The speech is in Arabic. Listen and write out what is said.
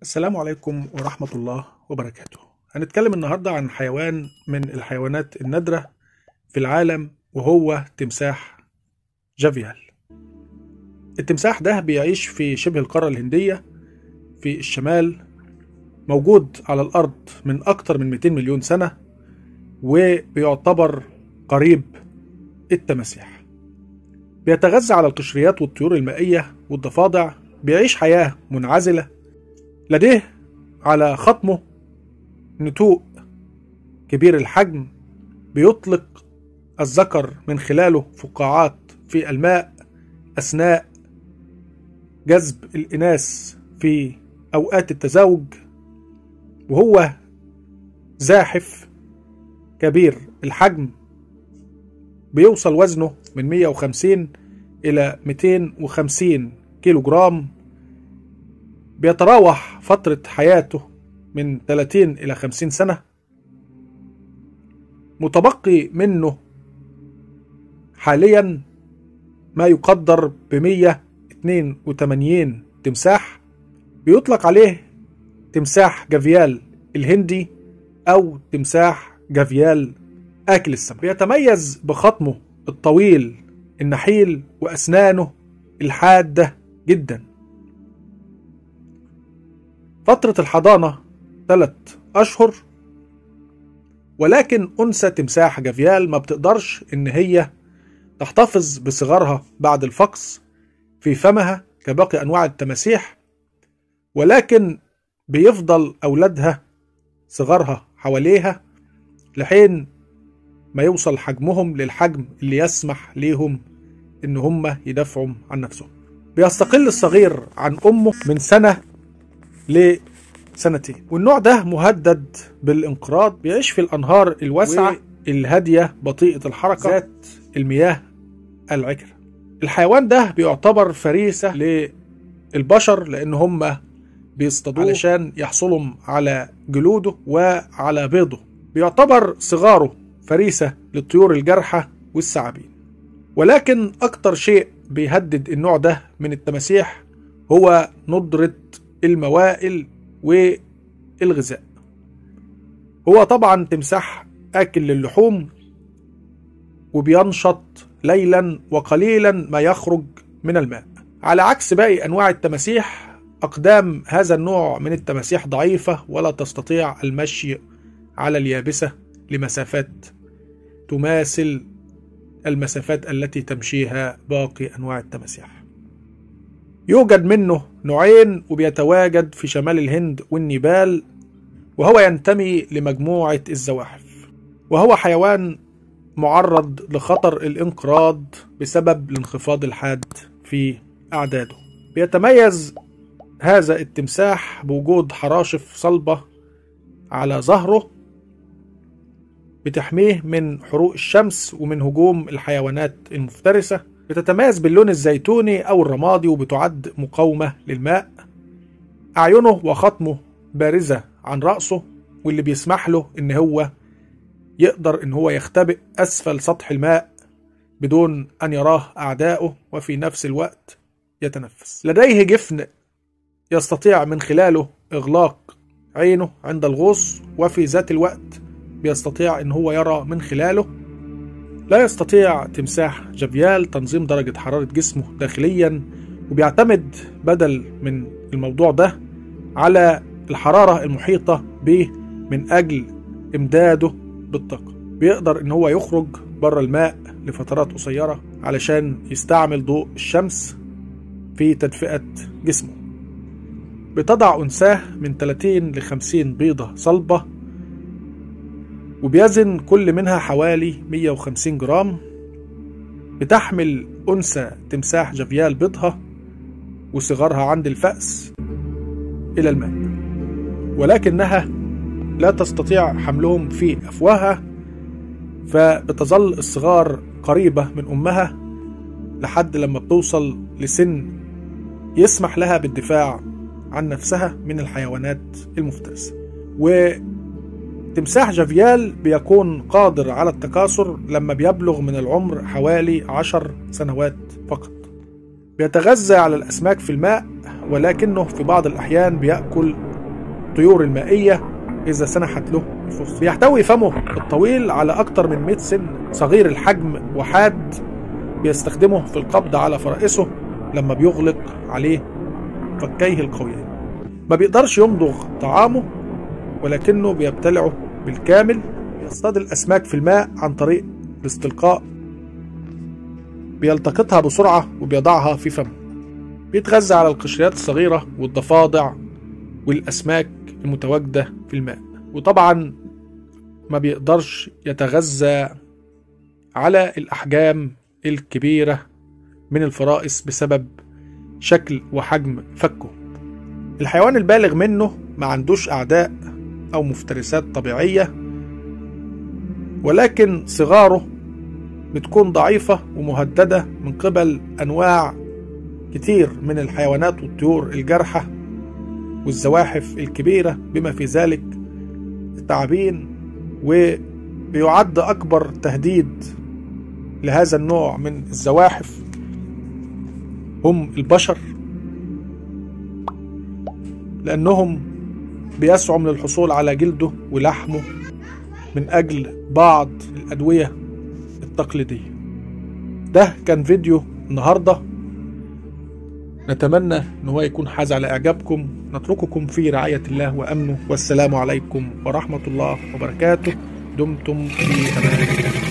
السلام عليكم ورحمة الله وبركاته. هنتكلم النهاردة عن حيوان من الحيوانات النادرة في العالم، وهو تمساح جافيال. التمساح ده بيعيش في شبه القارة الهندية في الشمال، موجود على الأرض من أكتر من 200 مليون سنة، وبيعتبر قريب التماسيح. بيتغذى على القشريات والطيور المائية والضفادع، بيعيش حياة منعزلة. لديه على خطمه نتوء كبير الحجم بيطلق الذكر من خلاله فقاعات في الماء أثناء جذب الإناث في أوقات التزاوج، وهو زاحف كبير الحجم، بيوصل وزنه من 150 إلى 250 كيلو جرام. بيتراوح فترة حياته من 30 إلى 50 سنة. متبقي منه حاليا ما يقدر ب 182 تمساح. بيطلق عليه تمساح جافيال الهندي أو تمساح جافيال آكل السمك. بيتميز بخطمه الطويل النحيل وأسنانه الحادة جدا. فترة الحضانة 3 أشهر، ولكن أنثى تمساح جافيال ما بتقدرش إن هي تحتفظ بصغارها بعد الفقس في فمها كباقي أنواع التماسيح، ولكن بيفضل أولادها صغارها حواليها لحين ما يوصل حجمهم للحجم اللي يسمح ليهم إن هم يدافعوا عن نفسهم. بيستقل الصغير عن أمه من سنة لسنتين، والنوع ده مهدد بالانقراض. بيعيش في الأنهار الواسعة الهادية بطيئة الحركة ذات المياه العكرة. الحيوان ده بيعتبر فريسة للبشر، لأن هم بيصطادوه علشان يحصلوا على جلوده وعلى بيضه. بيعتبر صغاره فريسة للطيور الجارحة والثعابين. ولكن أكتر شيء بيهدد النوع ده من التماسيح هو ندرة الموائل والغذاء. هو طبعا تمساح آكل للحوم، وبينشط ليلا وقليلا ما يخرج من الماء. على عكس باقي أنواع التماسيح، أقدام هذا النوع من التماسيح ضعيفة ولا تستطيع المشي على اليابسة لمسافات تماثل المسافات التي تمشيها باقي أنواع التماسيح. يوجد منه نوعين، وبيتواجد في شمال الهند والنيبال، وهو ينتمي لمجموعة الزواحف، وهو حيوان معرض لخطر الانقراض بسبب الانخفاض الحاد في أعداده. بيتميز هذا التمساح بوجود حراشف صلبة على ظهره بتحميه من حروق الشمس ومن هجوم الحيوانات المفترسة. بتتميز باللون الزيتوني أو الرمادي، وبتعد مقاومة للماء. أعينه وخطمه بارزة عن رأسه، واللي بيسمح له إن هو يقدر إن هو يختبئ أسفل سطح الماء بدون أن يراه أعداؤه، وفي نفس الوقت يتنفس. لديه جفن يستطيع من خلاله إغلاق عينه عند الغوص، وفي ذات الوقت بيستطيع إن هو يرى من خلاله. لا يستطيع تمساح جافيال تنظيم درجة حرارة جسمه داخليا، وبيعتمد بدل من الموضوع ده على الحرارة المحيطة به من أجل إمداده بالطاقة. بيقدر إن هو يخرج بره الماء لفترات قصيرة علشان يستعمل ضوء الشمس في تدفئة جسمه. بتضع أنثاه من 30 ل 50 بيضة صلبة، وبيزن كل منها حوالي 150 جرام. بتحمل أنثى تمساح جافيال بيضها وصغارها عند الفأس إلى الماء، ولكنها لا تستطيع حملهم في أفواهها، فبتظل الصغار قريبة من أمها لحد لما بتوصل لسن يسمح لها بالدفاع عن نفسها من الحيوانات المفترسة. تمساح جافيال بيكون قادر على التكاثر لما بيبلغ من العمر حوالي 10 سنوات فقط. بيتغذى على الأسماك في الماء، ولكنه في بعض الأحيان بيأكل الطيور المائية إذا سنحت له الفرصة. بيحتوي فمه الطويل على أكتر من 100 سن صغير الحجم وحاد، بيستخدمه في القبض على فرائسه لما بيغلق عليه فكيه القويين. ما بيقدرش يمضغ طعامه ولكنه بيبتلعه بالكامل. بيصطاد الأسماك في الماء عن طريق الاستلقاء، بيلتقطها بسرعة وبيضعها في فمه. بيتغذى على القشريات الصغيرة والضفادع والأسماك المتواجدة في الماء. وطبعا ما بيقدرش يتغذى على الأحجام الكبيرة من الفرائس بسبب شكل وحجم فكه. الحيوان البالغ منه ما عندوش أعداء أو مفترسات طبيعية، ولكن صغاره بتكون ضعيفة ومهددة من قبل أنواع كتير من الحيوانات والطيور الجارحة والزواحف الكبيرة بما في ذلك الثعابين. وبيعد أكبر تهديد لهذا النوع من الزواحف هم البشر، لأنهم بيسعوا من الحصول على جلده ولحمه من أجل بعض الأدوية التقليدية. ده كان فيديو النهاردة، نتمنى أن هو يكون حاز على إعجابكم. نترككم في رعاية الله وأمنه، والسلام عليكم ورحمة الله وبركاته. دمتم في أمان الله.